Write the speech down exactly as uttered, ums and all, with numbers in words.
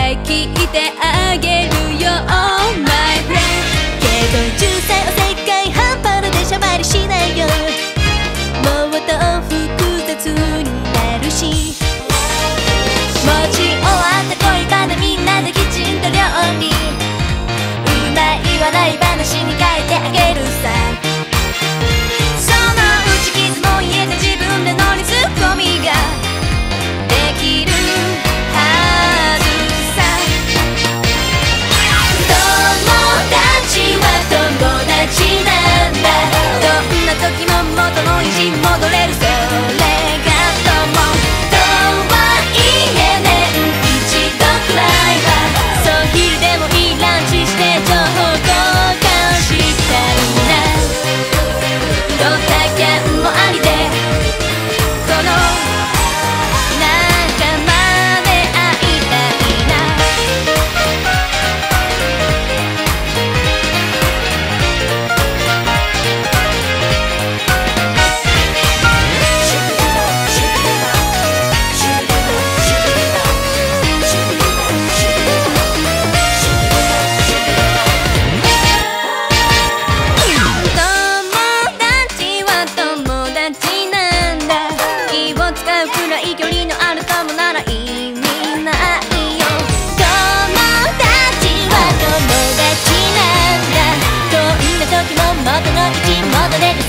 い聞いてあげるよ Oh my friend けど重歳おせっかい半端なでしゃばりしないよもっと複雑になるし持ち終わった恋バナみんなできちんと料理うまい笑い話に変えてあげるさその打ち傷も癒えて自分でのリツッコミができるはずさ友達は友達なんだどんな時も元の位置に戻れるそれが友とはいえ年一度くらいはそう昼でもいいランチして情報交換したいなドタキャンもありでこの仲間で会いたいなくらい距離のある友なら意味ないよ友達は友達なんだどんな時も元の位置に戻れる